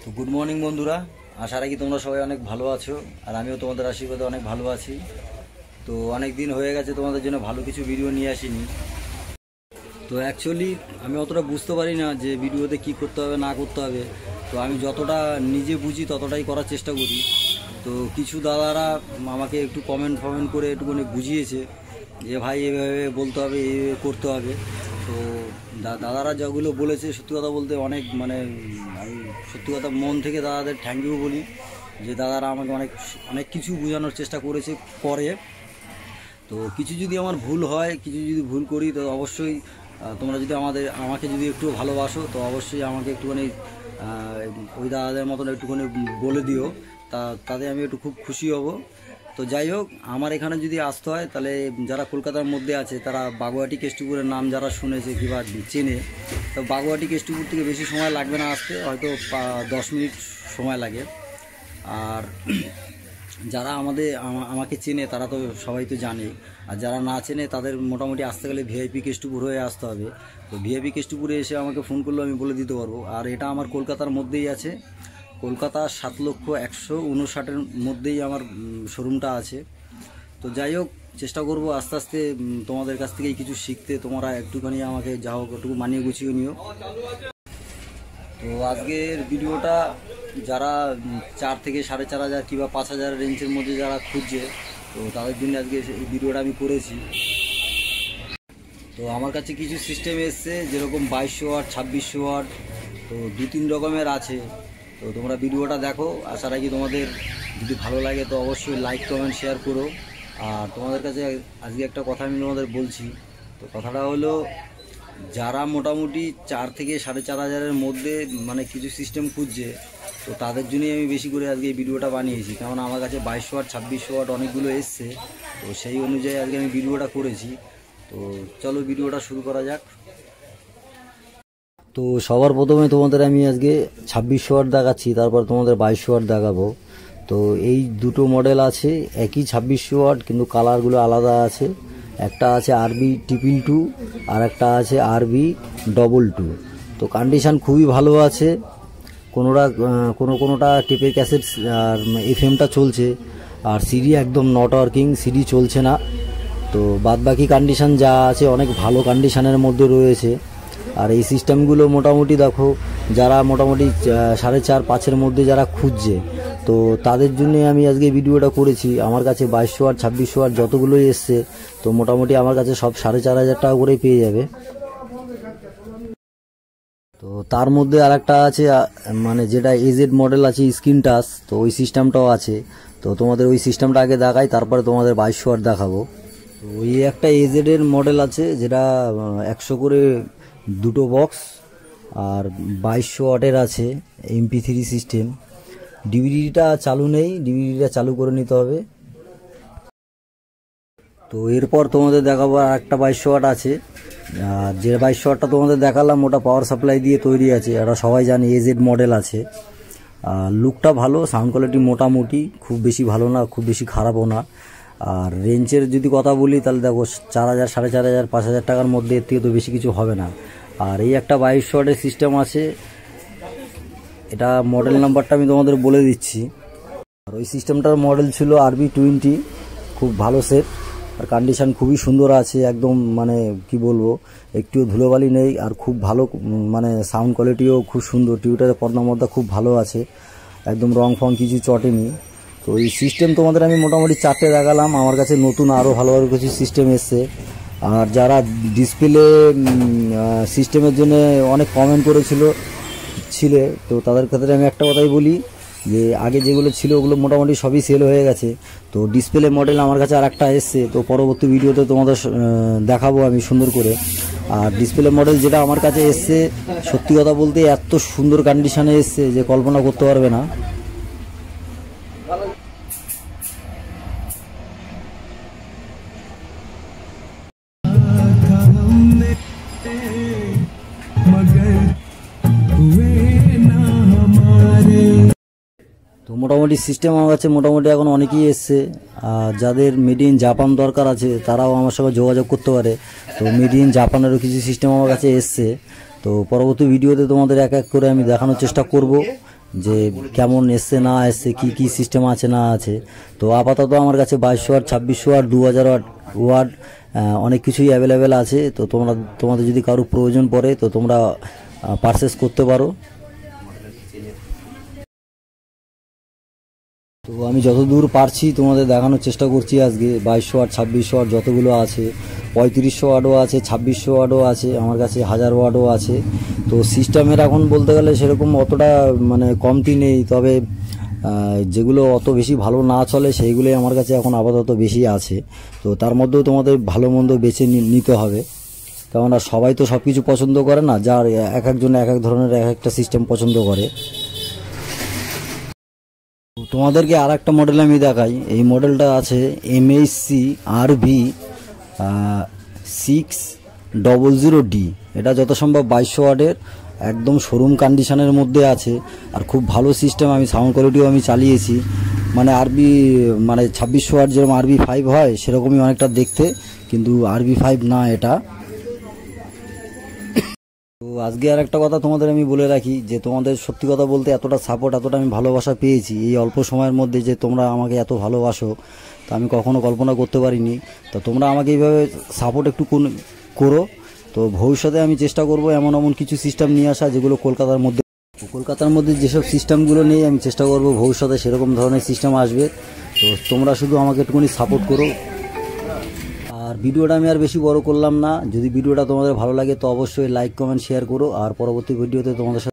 তো good morning বন্ধুরা, আশা রাখি তোমরা সবাই অনেক ভালো আছো আর আমিও তোমাদের আশীর্বাদে অনেক ভালো আছি। তো অনেক দিন হয়ে গেছে তোমাদের জন্য ভালো কিছু ভিডিও নিয়ে আসিনি। তো অ্যাকচুয়ালি আমি অতটা বুঝতে পারি না যে ভিডিওতে কি করতে হবে না করতে হবে। তো আমি যতটা নিজে বুঝি ততটাই করার চেষ্টা করি। তো কিছু দাদারা আমাকে একটু কমেন্ট করে একটুখানি বুঝিয়েছে যে ভাই এভাবে বলতে হবে, এইভাবে করতে হবে। তো দাদারা যেগুলো বলেছে সত্যি কথা বলতে অনেক আমি সত্যি কথা মন থেকে দাদাদের থ্যাংক ইউ বলি যে দাদারা আমাকে অনেক অনেক কিছু বোঝানোর চেষ্টা করে। তো কিছু যদি আমার ভুল হয়, কিছু যদি ভুল করি, তো অবশ্যই তোমরা যদি আমাকে যদি একটু ভালোবাসো তো অবশ্যই আমাকে একটুখানি ওই দাদাদের মতন একটুখানি বলে দিও, তাতে আমি একটু খুব খুশি হব। তো যাই হোক, আমার এখানে যদি আসতে হয় তাহলে যারা কলকাতার মধ্যে আছে তারা বাগুয়াটি কেষ্টপুরের নাম যারা শুনেছে কিংবা চেনে, তো বাগুয়াটি কেষ্টপুর থেকে বেশি সময় লাগবে না আসতে, হয়তো 10 মিনিট সময় লাগে। আর যারা আমাকে চেনে তারা তো সবাই তো জানে, আর যারা না চেনে তাদের মোটামুটি আসতে গেলে ভিআইপি কেষ্টপুর হয়ে আসতে হবে। তো ভিআইপি কেষ্টপুরে এসে আমাকে ফোন করলেও আমি বলে দিতে পারবো। আর এটা আমার কলকাতার মধ্যেই আছে, কলকাতা 7,159,000-এর মধ্যেই আমার শোরুমটা আছে। তো যাই হোক, চেষ্টা করব আস্তে আস্তে তোমাদের কাছ থেকেই কিছু শিখতে। তোমরা একটুখানি আমাকে যা হোক একটু মানিয়ে গুছিয়ে নিও। তো আজকের ভিডিওটা যারা 4 থেকে 4,500 কিংবা 5,000 রেঞ্জের মধ্যে যারা খুঁজছে, তো তাদের জন্য আজকে এই ভিডিওটা আমি করেছি। তো আমার কাছে কিছু সিস্টেম এসছে, যেরকম 2200 ওয়াট, 2600 ওয়াট, তো 2-3 রকমের আছে। তো তোমরা ভিডিওটা দেখো, আশা রাখি তোমাদের যদি ভালো লাগে তো অবশ্যই লাইক কমেন্ট শেয়ার করো। আর তোমাদের কাছে আজকে একটা কথা আমি তোমাদের বলছি। তো কথাটা হলো, যারা মোটামুটি 4 থেকে 4,500-এর মধ্যে কিছু সিস্টেম খুঁজছে, তো তাদের জন্যই আমি বেশি করে আজকে এই ভিডিওটা বানিয়েছি। কারণ আমার কাছে 2200 ওয়াট, 2600 ওয়াট অনেকগুলো এসছে, তো সেই অনুযায়ী আজকে আমি ভিডিওটা করেছি। তো চলো ভিডিওটা শুরু করা যাক। তো সবার প্রথমে তোমাদের আমি আজকে 2600 ওয়াট দেখাচ্ছি, তারপর তোমাদের 2200 ওয়াট দেখাবো। তো এই দুটো মডেল আছে, একই 2600 ওয়াট, কিন্তু কালারগুলো আলাদা আছে। একটা আছে RB222 আর একটা আছে RB22। তো কন্ডিশন খুবই ভালো আছে। কোনোটা টেপের ক্যাসেট আর FM-টা চলছে, আর সিডি একদম নট ওয়ার্কিং, সিডি চলছে না। তো বাদবাকি কন্ডিশন যা আছে অনেক ভালো কন্ডিশনের মধ্যে রয়েছে। আর এই সিস্টেমগুলো মোটামুটি দেখো, যারা মোটামুটি 4.5-5-এর মধ্যে যারা খুঁজছে, তো তাদের জন্য আমি আজকে ভিডিওটা করেছি। আমার কাছে 2200 ওয়াট, 2600 ওয়াট যতগুলোই এসছে, তো মোটামুটি আমার কাছে সব 4,500 টাকা করেই পেয়ে যাবে। তো তার মধ্যে আরেকটা আছে, যেটা এজেড মডেল আছে স্ক্রিন টাচ, তো ওই সিস্টেমটাও আছে। তো তোমাদের ওই সিস্টেমটা আগে দেখাই, তারপরে তোমাদের 2200 ওয়াট দেখাবো। তো ওই একটা এজেডের মডেল আছে, যেটা 100 করে দুটো বক্স, আর 2200 ওয়াটের আছে MP3 সিস্টেম। ডিভিডিটা চালু নেই, ডিভিডিটা চালু করে নিতে হবে। তো এরপর তোমাদের দেখাবো আর একটা 2200 ওয়াট আছে। আর যে 2200 ওয়াটটা তোমাদের দেখালাম ওটা পাওয়ার সাপ্লাই দিয়ে তৈরি আছে, এটা সবাই জানে, এজেড মডেল আছে। লুকটা ভালো, সাউন্ড কোয়ালিটি মোটামুটি, খুব বেশি ভালো না, খুব বেশি খারাপও না। আর রেঞ্জের যদি কথা বলি তাহলে দেখো 4,000, 4,500, 5,000 টাকার মধ্যে, এর থেকে তো বেশি কিছু হবে না। আর এই একটা 2200 ওয়াটের সিস্টেম আছে, এটা মডেল নাম্বারটা আমি তোমাদের বলে দিচ্ছি। আর ওই সিস্টেমটার মডেল ছিল RB20, খুব ভালো সেট, আর কন্ডিশন খুবই সুন্দর আছে একদম, কি বলবো, একটুও ধুলোবালি নেই, আর খুব ভালো সাউন্ড কোয়ালিটিও খুব সুন্দর। টিউটারের পর্দা মধ্যে খুব ভালো আছে, একদম রং ফং কিছু চটেনি। তো এই সিস্টেম তোমাদের আমি মোটামুটি 4টে দেখালাম, আমার কাছে নতুন আরও ভালো ভালো কিছু সিস্টেম এসছে। আর যারা ডিসপ্লে সিস্টেমের জন্য অনেক কমেন্ট ছিলে, তো তাদের ক্ষেত্রে আমি একটা কথাই বলি যে আগে যেগুলো ছিল ওগুলো মোটামুটি সবই সেল হয়ে গেছে। তো ডিসপ্লে মডেল আমার কাছে আর একটা এসছে, তো পরবর্তী ভিডিওতে তোমাদের দেখাবো আমি সুন্দর করে। আর ডিসপ্লে মডেল যেটা আমার কাছে এসছে, সত্যি কথা বলতে এত সুন্দর কন্ডিশনে এসছে যে কল্পনা করতে পারবে না। তো মোটামুটি সিস্টেম আমার কাছে মোটামুটি এখন অনেকেই এসছে। যাদের মেড ইন জাপান দরকার আছে তারাও আমার সঙ্গে যোগাযোগ করতে পারে। তো মেড ইন জাপানেরও কিছু সিস্টেম আমার কাছে এসছে, তো পরবর্তী ভিডিওতে তোমাদের এক এক করে আমি দেখানোর চেষ্টা করব যে কেমন এসছে না এসছে, কি কি সিস্টেম আছে না আছে। তো আপাতত আমার কাছে 2200 ওয়াট, 2600 ওয়াট, 2000 ওয়াট অনেক কিছুই অ্যাভেলেবেল আছে। তো তোমাদের যদি কারো প্রয়োজন পড়ে তো তোমরা পারচেস করতে পারো। তো আমি যতদূর পারছি তোমাদের দেখানোর চেষ্টা করছি আজকে। 2200 ওয়াট, 2600 ওয়াট যতগুলো আছে, 3500 ওয়াটও আছে, 2600 ওয়াটও আছে, আমার কাছে 1000 ওয়াটও আছে। তো সিস্টেমের এখন বলতে গেলে সেরকম অতটা মানে কমতি নেই, তবে যেগুলো অত বেশি ভালো না চলে সেইগুলোই আমার কাছে এখন আপাতত বেশি আছে। তো তার মধ্যেও তোমাদের ভালো মন্দ বেছে নিতে হবে, কেননা সবাই তো সব কিছু পছন্দ করে না, যার এক একজন এক এক ধরনের এক একটা সিস্টেম পছন্দ করে। তোমাদেরকে আর একটা মডেল আমি দেখাই। এই মডেলটা আছে MHC RV 600D। এটা যত সম্ভব 2200 ওয়াটের, একদম শোরুম কন্ডিশনের মধ্যে আছে, আর খুব ভালো সিস্টেম। আমি সাউন্ড কোয়ালিটিও আমি চালিয়েছি, মানে মানে 2600 ওয়াট যেরকম RV5 হয় সেরকমই অনেকটা দেখতে, কিন্তু RV5 না এটা। তো আজকে আর একটা কথা তোমাদের আমি বলে রাখি, যে তোমাদের সত্যি কথা বলতে এতটা সাপোর্ট, এতটা আমি ভালোবাসা পেয়েছি এই অল্প সময়ের মধ্যে, যে তোমরা আমাকে এত ভালোবাসো তা আমি কখনো কল্পনা করতে পারিনি। তো তোমরা আমাকে এইভাবে সাপোর্ট একটু করো। তো ভবিষ্যতে আমি চেষ্টা করব এমন এমন কিছু সিস্টেম নিয়ে আসা যেগুলো কলকাতার মধ্যে যেসব সিস্টেমগুলো নেই, আমি চেষ্টা করব ভবিষ্যতে সেরকম ধরনের সিস্টেম আসবে। তো তোমরা শুধু আমাকে একটুখানি সাপোর্ট করো। আর ভিডিওটা আমি আর বেশি বড় করলাম না। যদি ভিডিওটা তোমাদের ভালো লাগে তো অবশ্যই লাইক, কমেন্ট, শেয়ার করো। আর পরবর্তী ভিডিওতে তোমাদের সাথে